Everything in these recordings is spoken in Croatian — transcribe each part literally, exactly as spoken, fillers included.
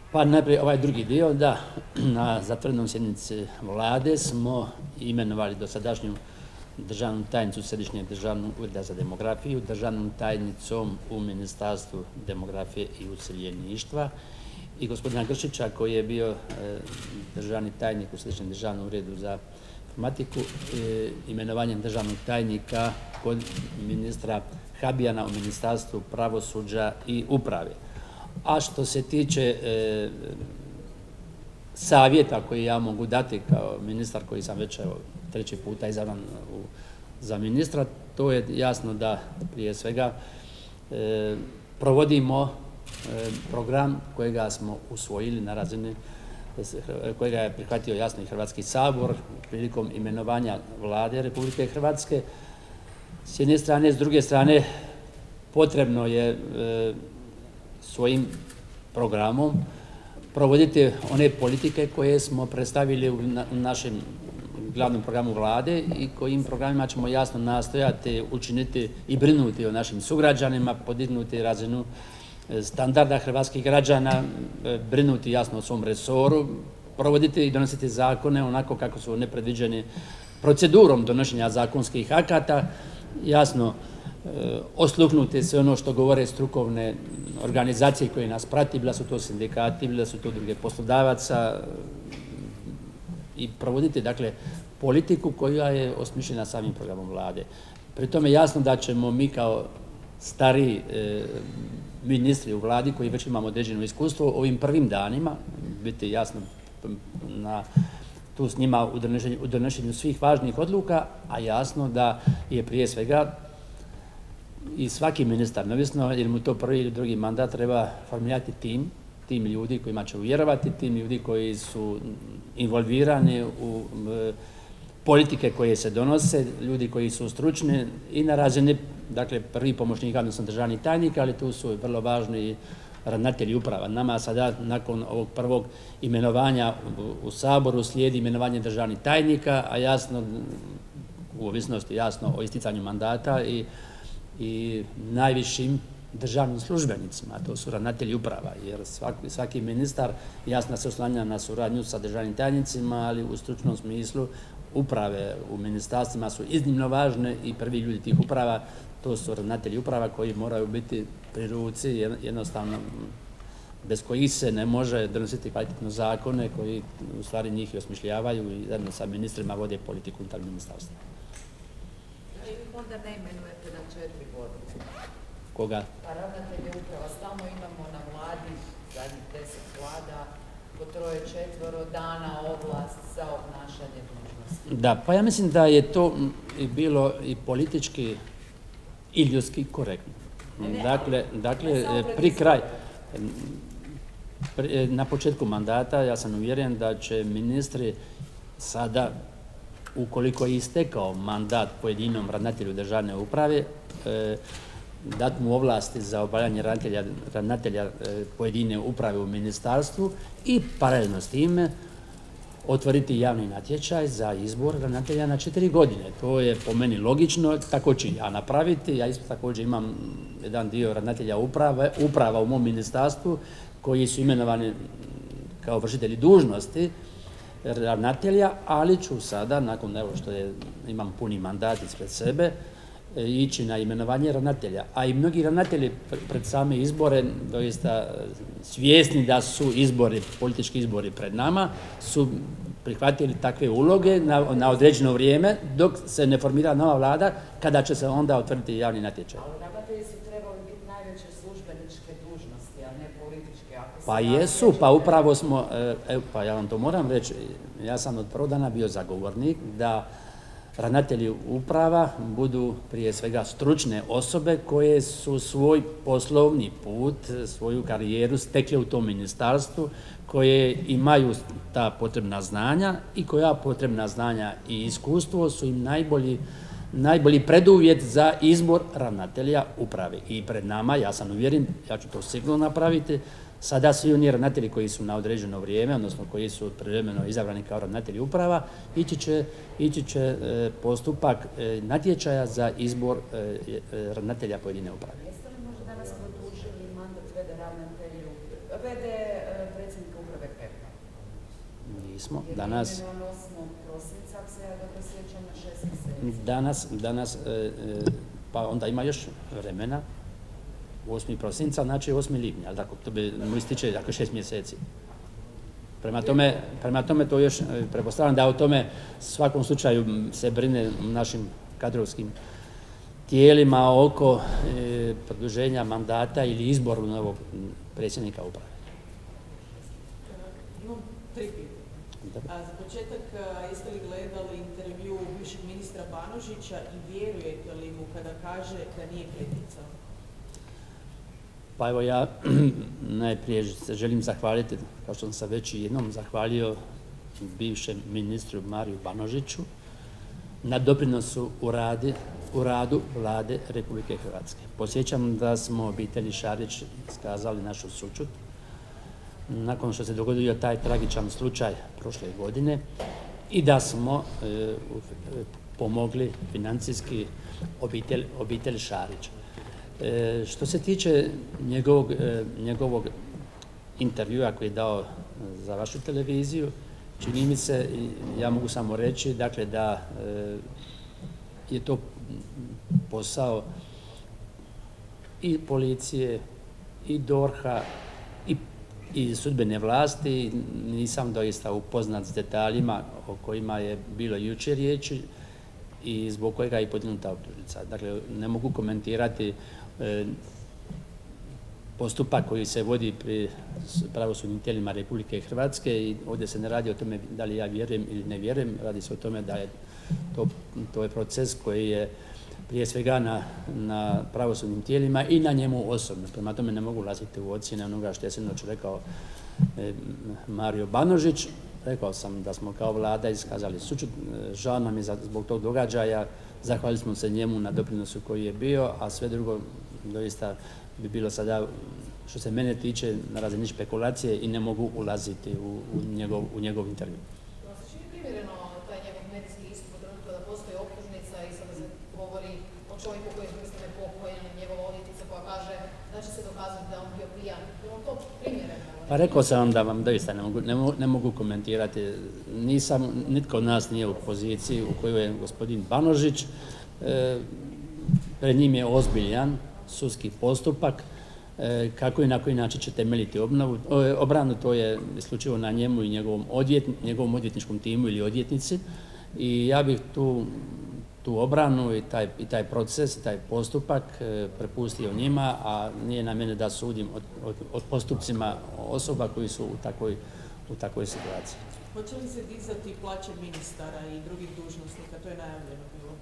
Pa najprije ovaj drugi dio, da, na zatvorenom sjednici Vlade smo imenovali dosadašnju državnu tajnicu Središnjeg državnog ureda za demografiju, državnom tajnicom u Ministarstvu demografije i useljeništva i gospodina Gršića koji je bio državni tajnik u Središnjem državnom uredu za informatiku, imenovanjem državnog tajnika kod ministra Habijana u Ministarstvu pravosuđa i uprave. A što se tiče e, savjeta koji ja mogu dati kao ministar koji sam već evo, treći puta izabran u, za ministra, to je jasno da prije svega e, provodimo e, program kojega smo usvojili na razini, kojega je prihvatio jasno i Hrvatski sabor prilikom imenovanja Vlade Republike Hrvatske. S jedne strane, s druge strane potrebno je e, svojim programom provoditi one politike koje smo predstavili u, na, u našem glavnom programu Vlade i kojim programima ćemo jasno nastojati učiniti i brinuti o našim sugrađanima, podignuti razinu standarda hrvatskih građana, brinuti jasno o svom resoru, provoditi i donositi zakone onako kako su one predviđeni procedurom donošenja zakonskih akata, jasno osluhnuti sve ono što govore strukovne organizacije koje nas prati, bila su to sindikati, bila su to druge poslodavaca i provoditi dakle politiku koja je osmišljena samim programom Vlade. Pri tome jasno da ćemo mi kao stariji e, ministri u Vladi koji već imamo određeno iskustvo ovim prvim danima biti jasno na tu s njima u donošenju, u donošenju svih važnih odluka, a jasno da je prije svega i svaki ministar, neovisno jer mu to prvi ili drugi mandat, treba formirati tim, tim ljudi kojima će vjerovati, tim ljudi koji su involvirani u e, politike koje se donose, ljudi koji su stručni i na razini, dakle, prvi pomoćnika, odnosno državni tajnik, ali tu su vrlo važni ravnatelji uprava. Nama sada, nakon ovog prvog imenovanja u, u Saboru, slijedi imenovanje državnih tajnika, a jasno, u ovisnosti jasno o isticanju mandata i i najvišim državnim službenicima, to su ravnatelji uprava, jer svaki, svaki ministar jasno se oslanja na suradnju sa državnim tajnicima, ali u stručnom smislu uprave u ministarstvima su iznimno važne i prvi ljudi tih uprava, to su ravnatelji uprava koji moraju biti pri ruci, jednostavno bez kojih se ne može donositi kvalitetno zakone koji u stvari njih i osmišljavaju i zajedno sa ministrima vode politiku unutar ministarstva. Onda ne imenujete na četiri godine. Koga? Pa ravnatelje uprava stalno imamo na Vladi, zadnjih deset vlada, po troje četvoro dana ovlast za obnašanje dužnosti. Da, pa ja mislim da je to bilo i politički i ljudski korektno. Ne, ne, dakle, dakle pri kraj, pri, na početku mandata ja sam uvjeren da će ministri sada, ukoliko je istekao mandat pojedinom ravnatelju državne uprave, e, dati mu ovlasti za obavljanje ravnatelja, ravnatelja e, pojedine uprave u ministarstvu i paralelno s time otvoriti javni natječaj za izbor ravnatelja na četiri godine. To je po meni logično, tako ću ja napraviti. Ja isto također imam jedan dio ravnatelja uprave, uprava u mom ministarstvu koji su imenovani kao vršitelji dužnosti ravnatelja, ali ću sada, nakon evo što je, imam puni mandat ispred sebe, ići na imenovanje ravnatelja. A i mnogi ravnatelji pred same izbore, doista svjesni da su izbori, politički izbori pred nama, su prihvatili takve uloge na, na određeno vrijeme, dok se ne formira nova vlada, kada će se onda otvoriti javni natječaj. Ali ravnatelji su trebali biti najveće službeničke dužnosti, a ne političke. Ako pa jesu, pa upravo smo, evo, pa ja vam to moram reći, ja sam od prvog dana bio zagovornik da ravnatelji uprava budu prije svega stručne osobe koje su svoj poslovni put, svoju karijeru stekle u tom ministarstvu, koje imaju ta potrebna znanja i koja potrebna znanja i iskustvo su im najbolji, najbolji preduvjet za izbor ravnatelja uprave. I pred nama, ja sam uvjeren, ja ću to sigurno napraviti, sada svi oni ravnatelji koji su na određeno vrijeme, odnosno koji su privremeno izabrani kao ravnatelji uprava, ići će, ići će e, postupak e, natječaja za izbor e, e, ravnatelja pojedine uprave. Jeste li možda danas produžili mandat v d ravnatelju, v d predsjedniku nismo. Danas, danas, danas pa onda ima još vremena, osmi prosinca, znači osmi lipnja, ali tako, to bi mu ističe dakle šest mjeseci. Prema tome, prema tome to još pretpostavljam da o tome svakom slučaju se brine našim kadrovskim tijelima oko e, produženja mandata ili izboru novog predsjednika uprave. Imam tri pitanja. Za početak, jeste li gledali intervju bivšeg ministra Banožića i vjerujete li mu kada kaže da nije kritica? Pa evo ja najprije se želim zahvaliti, kao što sam se već jednom zahvalio bivšem ministru Mariju Banožiću na doprinosu u, radi, u radu Vlade Republike Hrvatske. Podsjećam da smo obitelji Šarić iskazali našu sućut nakon što se dogodio taj tragičan slučaj prošle godine i da smo e, pomogli financijski obitelj, obitelj Šarić. E, što se tiče njegovog, e, njegovog intervjua koji je dao za vašu televiziju, čini mi se, ja mogu samo reći, dakle, da e, je to posao i policije, i dorha, i, i sudbene vlasti. Nisam doista upoznat s detaljima o kojima je bilo jučer riječi i zbog kojega je podignuta optužnica. Dakle, ne mogu komentirati e, postupak koji se vodi pri pravosudnim tijelima Republike Hrvatske i ovdje se ne radi o tome da li ja vjerujem ili ne vjerujem, radi se o tome da je to, to je proces koji je prije svega na, na pravosudnim tijelima i na njemu osobno. Prema tome ne mogu ulaziti u ocjene onoga što je sinoć rekao e, Mario Banožić. Rekao sam da smo kao Vlada iskazali sućut, žao nam je zbog tog događaja, zahvalili smo se njemu na doprinosu koji je bio, a sve drugo doista bi bilo sada, što se mene tiče, na razini špekulacije i ne mogu ulaziti u, u, njegov, u njegov intervju. Da se čini primjereno taj njegov medijski istup u trenutku da postoji optužnica i sada se govori o čovjeku koji je izvrstane pokojen, njegova odvjetnica koja kaže da će se dokazati da on bio pijan. Je li to primjereno? Pa rekao sam vam da vam doista ne mogu, ne mogu, ne mogu komentirati. Nisam, nitko od nas nije u poziciji u kojoj je gospodin Banožić. E, pred njim je ozbiljan sudski postupak, e, kako i na koji način će temeljiti obnovu. O, obranu to je isključivo na njemu i njegovom, odvjet, njegovom odvjetničkom timu ili odvjetnici i ja bih tu, tu obranu i taj, i taj proces i taj postupak e, prepustio njima, a nije na mene da sudim od, od, od postupcima osoba koji su u takvoj, u takvoj situaciji. Hoće li se dizati plaće ministara i drugih dužnosnika? To je najavljeno bilo.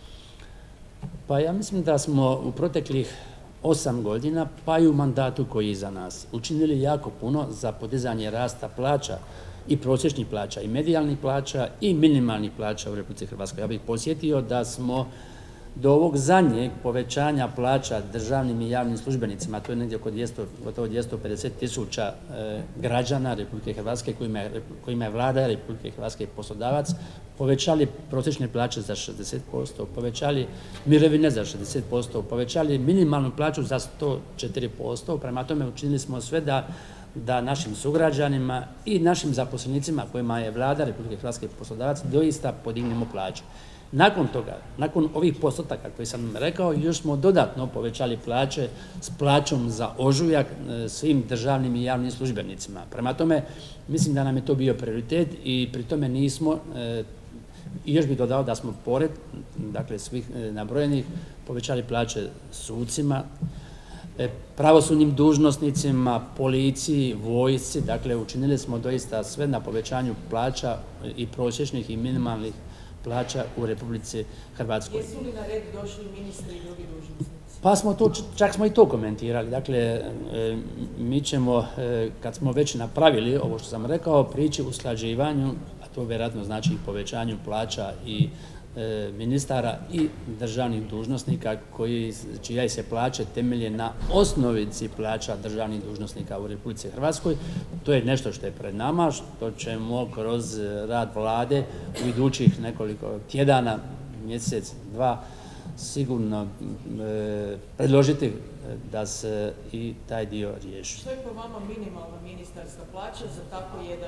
Pa ja mislim da smo u proteklih osam godina, pa i u mandatu koji je iza nas, učinili jako puno za podizanje rasta plaća i prosječnih plaća, i medijalnih plaća, i minimalnih plaća u Republici Hrvatskoj. Ja bih podsjetio da smo do ovog zadnjeg povećanja plaća državnim i javnim službenicima, to je negdje oko dvjesto, gotovo dvjesto pedeset tisuća e, građana Republike Hrvatske kojima je, kojima je Vlada Republike Hrvatske i poslodavac, povećali prosječne plaće za šezdeset posto, povećali mirovine za šezdeset posto, povećali minimalnu plaću za sto četiri posto, prema tome učinili smo sve da da našim sugrađanima i našim zaposlenicima kojima je Vlada Republike Hrvatske i poslodavac doista podignemo plaće. Nakon toga, nakon ovih postotaka koji sam rekao, još smo dodatno povećali plaće s plaćom za ožujak svim državnim i javnim službenicima. Prema tome, mislim da nam je to bio prioritet i pri tome nismo, i još bih dodao da smo pored, dakle, svih nabrojenih, povećali plaće sucima, pravosudnim dužnosnicima, policiji, vojsci, dakle, učinili smo doista sve na povećanju plaća i prosječnih i minimalnih plaća u Republici Hrvatskoj. Jesu li na red došli ministri i drugi dužnosnici? Pa smo to, čak smo i to komentirali. Dakle, mi ćemo, kad smo već napravili ovo što sam rekao, prići usklađivanju, a to vjerojatno znači i povećanju plaća i ministara i državnih dužnosnika koji, čija se plaće temelje na osnovici plaća državnih dužnosnika u Republici Hrvatskoj. To je nešto što je pred nama, što ćemo kroz rad Vlade u idućih nekoliko tjedana, mjesec, dva, sigurno e, predložiti da se i taj dio riješi. Što je po vama minimalna ministarska plaća za tako jedan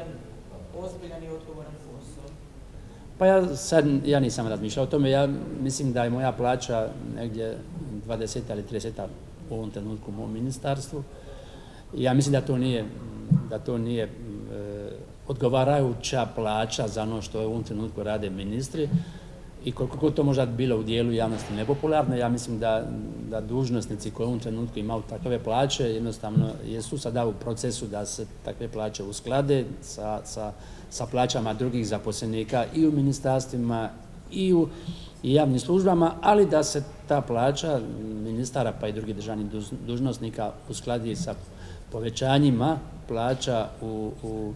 ozbiljan i odgovoran posao? Pa ja sad, ja nisam razmišljao o tome, ja mislim da je moja plaća negdje dvadeset ili trideset u ovom trenutku u mom ministarstvu. Ja mislim da to nije, da to nije e, odgovarajuća plaća za ono što u ovom trenutku rade ministri i koliko to možda bilo u dijelu javnosti nepopularno, ja mislim da, da dužnosnici koji u ovom trenutku imaju takve plaće jednostavno jesu sada u procesu da se takve plaće usklade sa, sa, sa plaćama drugih zaposlenika i u ministarstvima i u i javnim službama, ali da se ta plaća ministara pa i drugih državnih dužnosnika uskladi sa povećanjima plaća u, u,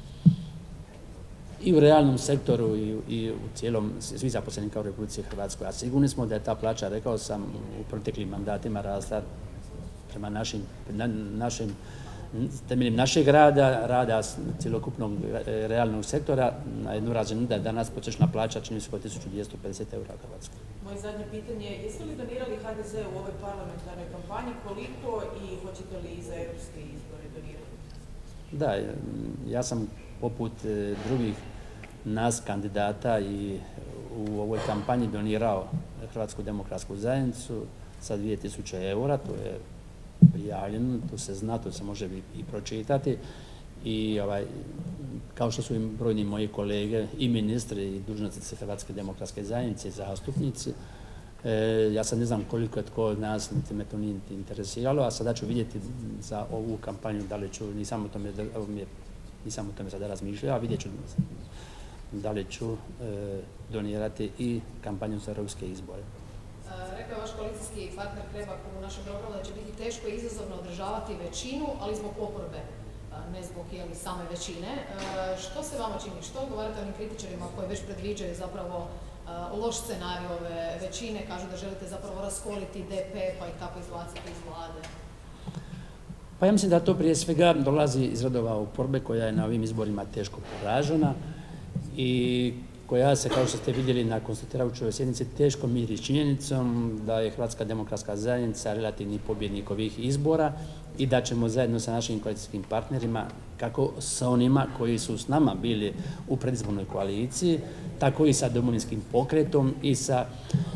i u realnom sektoru i, i u cijelom svih zaposlenika u Republici Hrvatskoj. A sigurni smo da je ta plaća, rekao sam, u proteklim mandatima rasla prema našim, na, našim temeljem našeg rada, rada cjelokupnog realnog sektora na jednu razinu da je danas prosječna plaća čini se oko tisuću dvjesto pedeset eura u Hrvatskoj. Moje zadnje pitanje je, jeste li donirali ha de ze u ovoj parlamentarnoj kampanji, koliko i hoćete li za europske izbore donirati? Da, ja sam poput drugih nas kandidata i u ovoj kampanji donirao Hrvatsku demokratsku zajednicu sa dvije tisuće eura, to je prijavljeno, to se zna, to se može i pročitati i ovaj, kao što su i brojni moji kolege i ministri i dužnosnici Hrvatske demokratske zajednice i zastupnici, e, ja sad ne znam koliko je tko od nas, niti me to nije interesiralo, a sada ću vidjeti za ovu kampanju da li ću, nisam o tome, nisam o tome sada razmišljao, a vidjet ću da li ću e, donirati i kampanju za europske izbore. Rekao je vaš koalicijski partner Hrebak u našem programu da će biti teško i izazovno održavati većinu, ali zbog oporbe, ne zbog jeli, same većine. Što se vama čini? Što odgovarate onim kritičarima koji već predviđaju zapravo loš scenarij ove većine, kažu da želite zapravo raskoliti de pe pa ih tako izbaciti iz Vlade? Pa ja mislim da to prije svega dolazi iz redova oporbe koja je na ovim izborima teško poražena i koja se, kao što ste vidjeli na konstituirajućoj sjednici, teško miri s činjenicom da je Hrvatska demokratska zajednica relativni pobjednik ovih izbora i da ćemo zajedno sa našim koalicijskim partnerima, kako sa onima koji su s nama bili u predizbornoj koaliciji, tako i sa Domovinskim pokretom i sa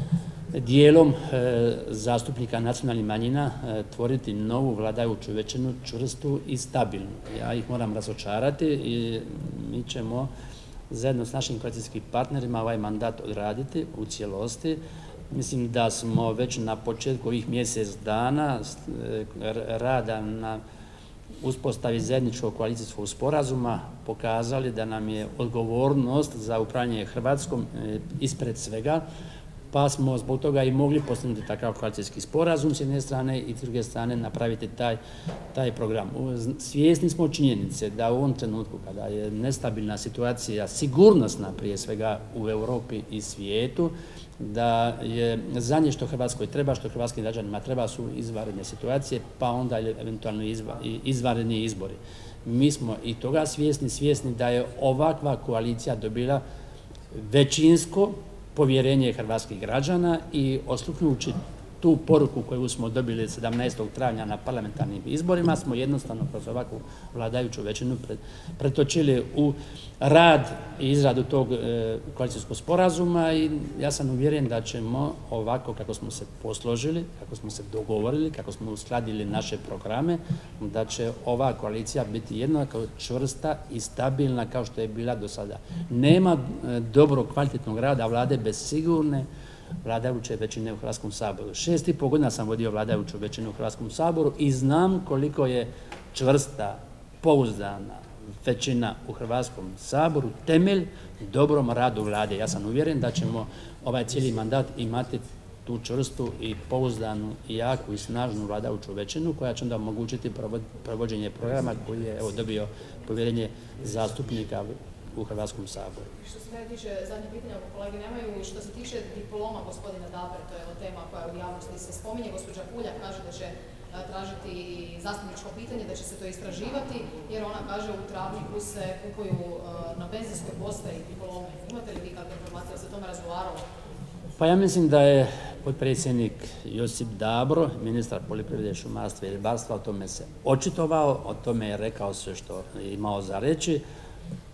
dijelom e, zastupnika nacionalnih manjina e, tvoriti novu vladajuću većinu, čvrstu i stabilnu. Ja ih moram razočarati i mi ćemo zajedno s našim koalicijskim partnerima ovaj mandat odraditi u cijelosti. Mislim da smo već na početku ovih mjesec dana rada na uspostavi zajedničkog koalicijskog sporazuma pokazali da nam je odgovornost za upravljanje Hrvatskom ispred svega, pa smo zbog toga i mogli postignuti takav koalicijski sporazum s jedne strane i s druge strane napraviti taj, taj program. Svjesni smo činjenice da u ovom trenutku kada je nestabilna situacija, sigurnosna prije svega u Europi i svijetu, da je zadnje što Hrvatskoj treba, što hrvatskim građanima treba su izvanredne situacije, pa onda eventualno izvanredni izbori. Mi smo i toga svjesni, svjesni da je ovakva koalicija dobila većinsko povjerenje hrvatskih građana i osluhnući tu poruku koju smo dobili sedamnaestog travnja na parlamentarnim izborima smo jednostavno kroz ovakvu vladajuću većinu pretočili u rad i izradu tog e, koalicijskog sporazuma i ja sam uvjeren da ćemo ovako kako smo se posložili, kako smo se dogovorili, kako smo uskladili naše programe, da će ova koalicija biti jednako čvrsta i stabilna kao što je bila do sada. Nema e, dobrog kvalitetnog rada vlade bez sigurne vladajuće većine u Hrvatskom saboru. Šest i pol godina sam vodio vladajuću većinu u Hrvatskom saboru i znam koliko je čvrsta, pouzdana većina u Hrvatskom saboru temelj dobrom radu vlade. Ja sam uvjeren da ćemo ovaj cijeli mandat imati tu čvrstu i pouzdanu i jaku i snažnu vladajuću većinu koja će onda omogućiti provođenje programa koji je evo, dobio povjerenje zastupnika u Hrvatskom saboru. Što se mene tiče, zadnje pitanja ako kolege nemaju, što se tiče diploma gospodina Dabre, to je tema koja u javnosti se spominje, gospođa Puljak kaže da će tražiti zastupničko pitanje, da će se to istraživati, jer ona kaže u Travniku se kupuju na benzinskoj postaji diplome. Imate li vi kakve informacije, da se o tome razgovaralo? Pa ja mislim da je potpredsjednik Josip Dabro, ministar poljoprivrede, šumarstva i ribarstva, o tome se očitovao, o tome je rekao sve što je imao za reći.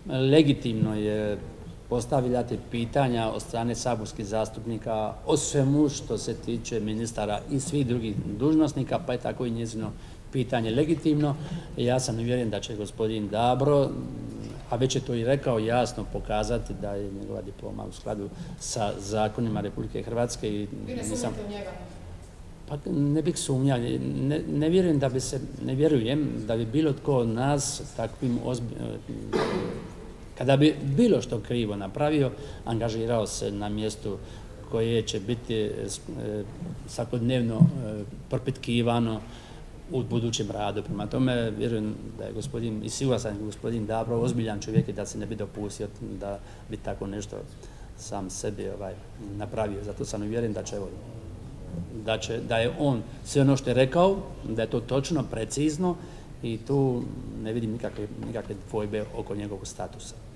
legitimno je postavljati pitanja od strane saborskih zastupnika o svemu što se tiče ministara i svih drugih dužnosnika, pa je tako i njezino pitanje legitimno. Ja sam uvjeren da će gospodin Dabro, a već je to i rekao, jasno pokazati da je njegova diploma u skladu sa zakonima Republike Hrvatske. I vi ne sumnjate u njega? Pa ne bih sumnjao, ne, ne vjerujem da bi se, ne vjerujem da bi bilo tko od nas takvim ozbiljnim, kada bi bilo što krivo napravio, angažirao se na mjestu koje će biti e, svakodnevno e, propitkivano u budućem radu. Prema tome, vjerujem da je gospodin, i siguran sam da je gospodin Dabro ozbiljan čovjek i da se ne bi dopustio da bi tako nešto sam sebi ovaj, napravio. Zato sam uvjeren da će, da će, da je on sve ono što je rekao, da je to točno, precizno i tu ne vidim nikakve, nikakve dvojbe oko njegovog statusa.